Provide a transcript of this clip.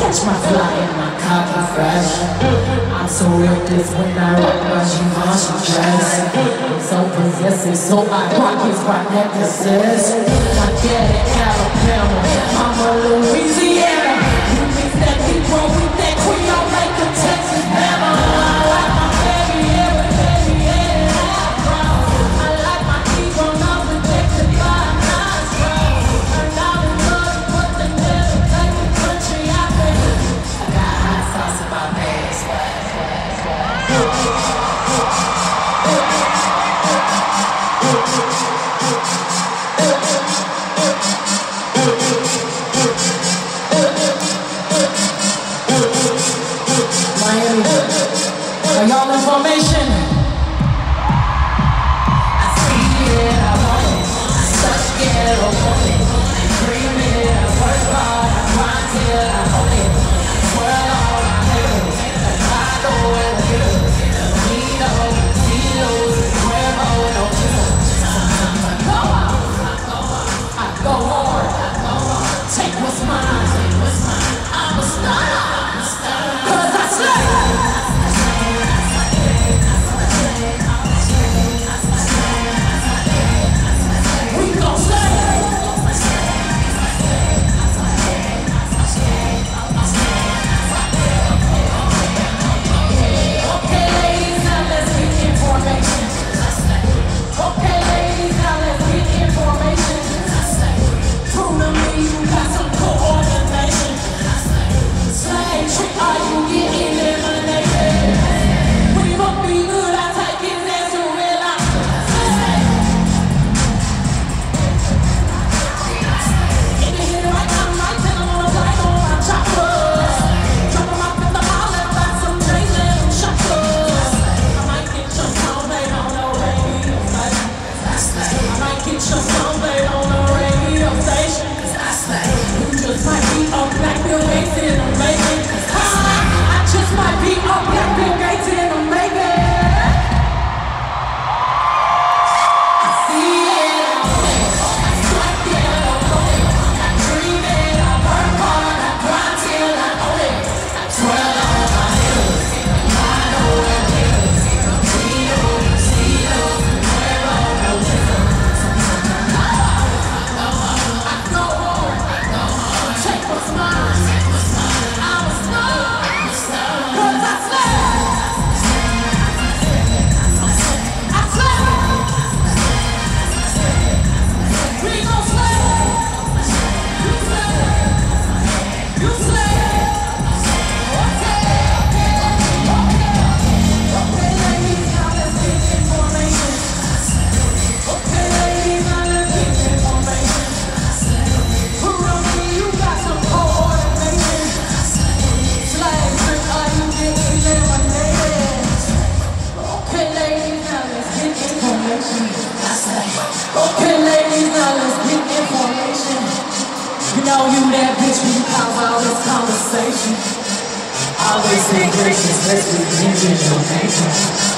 Catch my fly and my cocky fresh. I'm so reckless when I rock my Givenchy dress. I'm so possessive, so I rock his rock necklaces. My daddy Alabama, mama Louisiana. You mix that Negro with that Creole like a Texas Bama. I like my baby, yeah, I like my Negro, not rejected by a nice girl. Turned out in love, but they never take the country out there. I got hot sauce in my pants. Miami, are y'all in formation? I see it, I want it. I suck it, I want it. I dream it, I work hard, I grind till I own it. Twirl all my heels, I go and get it. Nino, Tilos, Cuervo, no kill. Sometimes I go hard, take what's mine. I'm a star. Okay, ladies, now let's get information. You know you that bitch when you cause all this conversation. Always stay gracious, let's be your nation.